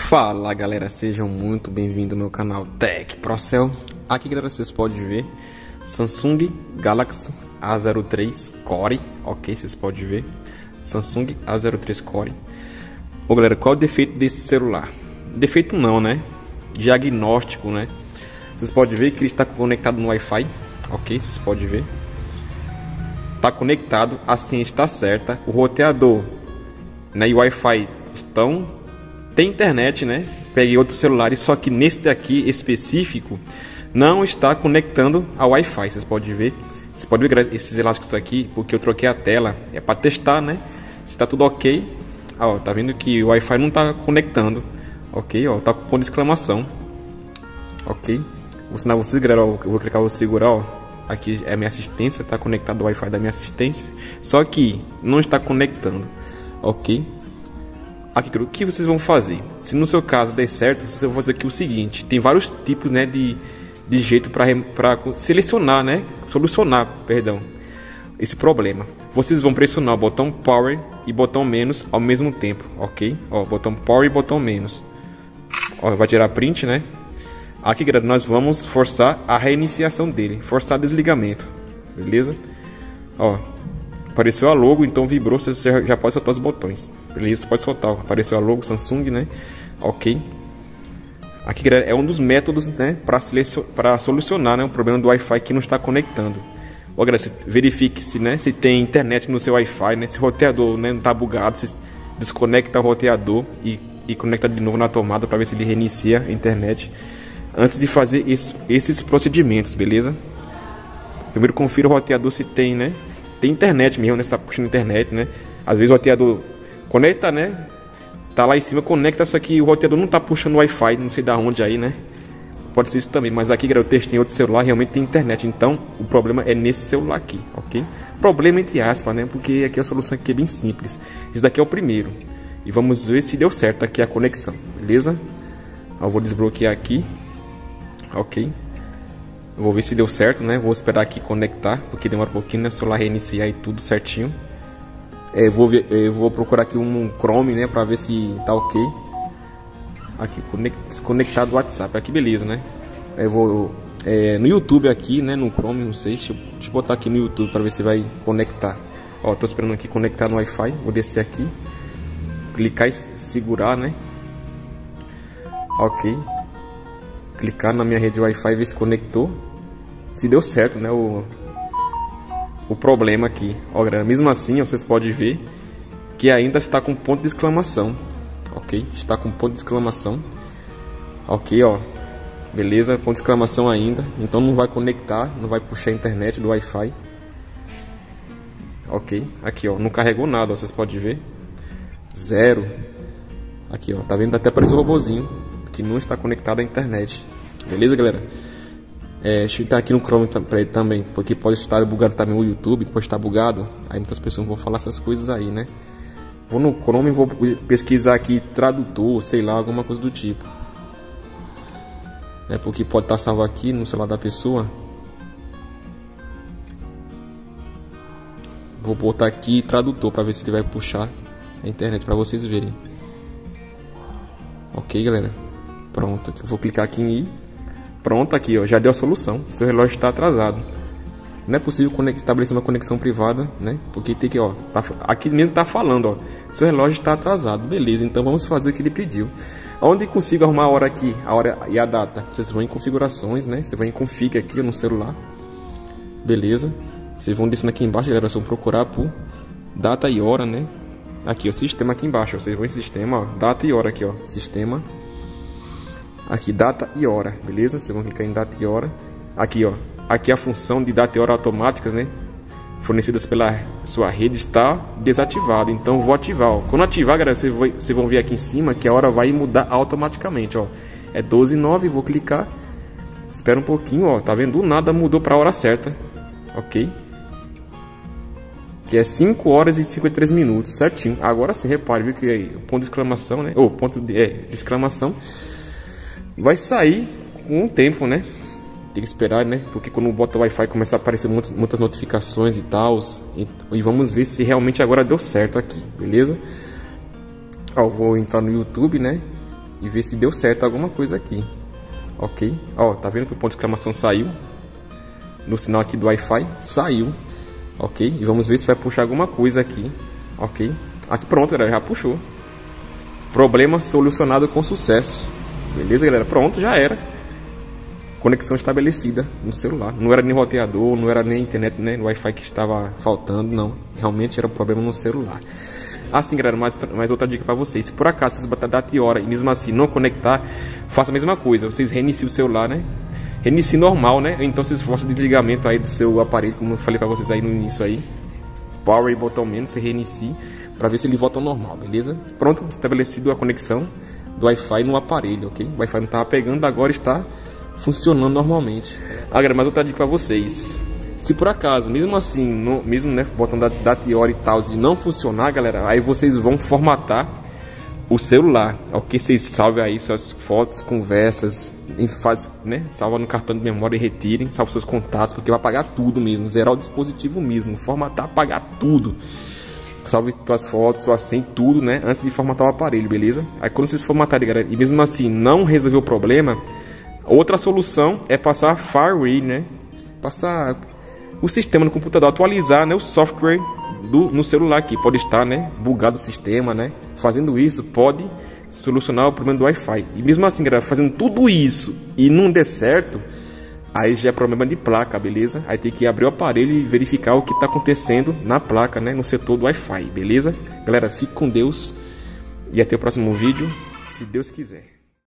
Fala galera, sejam muito bem-vindos ao meu canal Tech Procel. Aqui galera, vocês podem ver Samsung Galaxy A03 Core, ok, vocês podem ver Samsung A03 Core. Ô galera, qual é o defeito desse celular? Defeito não, né? Diagnóstico, né? Vocês podem ver que ele está conectado no Wi-Fi, ok, vocês podem ver. Está conectado, assim está certa. O roteador, né, e o Wi-Fi estão... Tem internet, né? Peguei outros celulares, só que nesse daqui específico não está conectando ao Wi-Fi. Vocês podem ver. Você pode ver esses elásticos aqui, porque eu troquei a tela. É para testar, né? Se está tudo ok. Ó, tá vendo que o Wi-Fi não está conectando. Ok, ó, tá com ponto de exclamação. Ok. Vou ensinar vocês, galera. Ó, eu vou clicar, vou segurar, ó. Aqui é a minha assistência, está conectado ao Wi-Fi da minha assistência. Só que não está conectando. Ok. Aqui, o que vocês vão fazer? Se no seu caso der certo, vocês vão fazer aqui o seguinte: tem vários tipos, né, de jeito para selecionar, né, solucionar, perdão, esse problema. Vocês vão pressionar o botão Power e botão menos ao mesmo tempo, ok? Ó, botão Power e botão menos. Ó, vai tirar print, né? Aqui, galera, nós vamos forçar a reiniciação dele, forçar desligamento, beleza? Ó, apareceu a logo, então vibrou, você já pode soltar os botões. Beleza, pode soltar. Apareceu a logo Samsung, né? Ok. Aqui, galera, é um dos métodos, né, para solucionar, né, o problema do Wi-Fi que não está conectando. Ó, galera, verifique se, né, se tem internet no seu Wi-Fi, né? Se o roteador, né, não está bugado, se desconecta o roteador e conecta de novo na tomada para ver se ele reinicia a internet antes de fazer esses procedimentos, beleza? Primeiro confira o roteador se tem, né? Tem internet mesmo, né? Se tá puxando internet, né? Às vezes o roteador conecta, né? Tá lá em cima, conecta, só que o roteador não tá puxando o Wi-Fi, não sei da onde aí, né? Pode ser isso também, mas aqui, galera, eu testei em outro celular, realmente tem internet. Então, o problema é nesse celular aqui, ok? Problema entre aspas, né? Porque aqui a solução aqui é bem simples. Esse daqui é o primeiro. E vamos ver se deu certo aqui a conexão, beleza? Eu vou desbloquear aqui. Ok. Vou ver se deu certo, né? Vou esperar aqui conectar, porque demora um pouquinho, né? O celular reiniciar e tudo certinho. Eu vou procurar aqui um Chrome, né, pra ver se tá ok. Aqui, desconectado do WhatsApp, aqui beleza, né? Eu vou no YouTube aqui, né, no Chrome, não sei, deixa eu botar aqui no YouTube pra ver se vai conectar. Ó, tô esperando aqui conectar no Wi-Fi, vou descer aqui, clicar e segurar, né? Ok. Clicar na minha rede Wi-Fi, ver se conectou. Se deu certo, né, o problema aqui. Ó, galera, mesmo assim, vocês podem ver que ainda está com ponto de exclamação, ok? Está com ponto de exclamação, ok, ó, beleza, ponto de exclamação ainda, então não vai conectar, não vai puxar a internet do Wi-Fi, ok? Aqui, ó, não carregou nada, ó, vocês podem ver, zero, aqui, ó, tá vendo? Até apareceu o robozinho que não está conectado à internet, beleza, galera? Deixa eu entrar aqui no Chrome também, porque pode estar bugado também o YouTube, pode estar bugado. Aí muitas pessoas vão falar essas coisas aí, né? Vou no Chrome e vou pesquisar aqui tradutor, sei lá, alguma coisa do tipo. Porque pode estar salvo aqui no celular da pessoa. Vou botar aqui tradutor para ver se ele vai puxar a internet para vocês verem. Ok, galera? Pronto, eu vou clicar aqui em ir. Pronto, aqui, ó, já deu a solução. Seu relógio está atrasado. Não é possível estabelecer uma conexão privada, né? Porque tem que, ó, aqui mesmo tá falando, ó, seu relógio está atrasado. Beleza, então vamos fazer o que ele pediu. Onde consigo arrumar a hora aqui, a hora e a data? Vocês vão em configurações, né? Você vai em config aqui no celular. Beleza? Vocês vão descendo aqui embaixo, galera, vocês vão procurar por data e hora, né? Aqui, ó, sistema aqui embaixo, ó, vocês vão em sistema, ó, data e hora aqui, ó, sistema. Aqui, data e hora, beleza? Vocês vão clicar em data e hora. Aqui, ó, aqui a função de data e hora automáticas, né, fornecidas pela sua rede está desativada. Então vou ativar, ó. Quando ativar, galera, vocês vão ver aqui em cima que a hora vai mudar automaticamente, ó. É 12:09, vou clicar. Espera um pouquinho, ó, tá vendo? Do nada mudou para a hora certa, ok? Que é 5 horas e 53 minutos, certinho. Agora sim, repare, viu que aí, o ponto de exclamação, né? Ou ponto de exclamação vai sair com um tempo, né? Tem que esperar, né? Porque quando bota o Wi-Fi começa a aparecer muitas notificações e tal. E vamos ver se realmente agora deu certo aqui, beleza? Ó, eu vou entrar no YouTube, né? e ver se deu certo alguma coisa aqui, ok? Ó, tá vendo que o ponto de exclamação saiu? No sinal aqui do Wi-Fi, saiu, ok? E vamos ver se vai puxar alguma coisa aqui, ok? Aqui pronto, galera, já puxou. Problema solucionado com sucesso. Beleza, galera? Pronto, já era. Conexão estabelecida no celular. Não era nem roteador, não era nem internet, né? Wi-Fi que estava faltando, não. Realmente era um problema no celular. Assim, galera, mais outra dica para vocês. Se por acaso vocês botar data e hora e mesmo assim não conectar, faça a mesma coisa. Vocês reiniciem o celular, né? Reinicie normal, né? Então vocês forçam o desligamento aí do seu aparelho, como eu falei para vocês aí no início aí. Power e botão menos, você reinicie para ver se ele volta ao normal, beleza? Pronto, estabelecido a conexão do Wi-Fi no aparelho, ok? O Wi-Fi não estava pegando, agora está funcionando normalmente. Agora, mais outra dica para vocês. Se por acaso, mesmo assim, mesmo né, botando data e hora e tal, se não funcionar, galera, aí vocês vão formatar o celular, ok? Vocês salvem aí suas fotos, conversas, né? Salva no cartão de memória e retirem, salva seus contatos, porque vai apagar tudo mesmo, zerar o dispositivo mesmo, formatar, apagar tudo. Salve suas fotos, sua senha, tudo, né? Antes de formatar o aparelho, beleza? Aí quando vocês formatarem, galera, e mesmo assim não resolver o problema, outra solução é passar firewall, né? Passar o sistema no computador, atualizar, né, o software no celular aqui. Pode estar, né, bugado o sistema, né? Fazendo isso pode solucionar o problema do Wi-Fi. E mesmo assim, galera, fazendo tudo isso e não der certo, aí já é problema de placa, beleza? Aí tem que abrir o aparelho e verificar o que está acontecendo na placa, né, no setor do Wi-Fi, beleza? Galera, fique com Deus e até o próximo vídeo, se Deus quiser.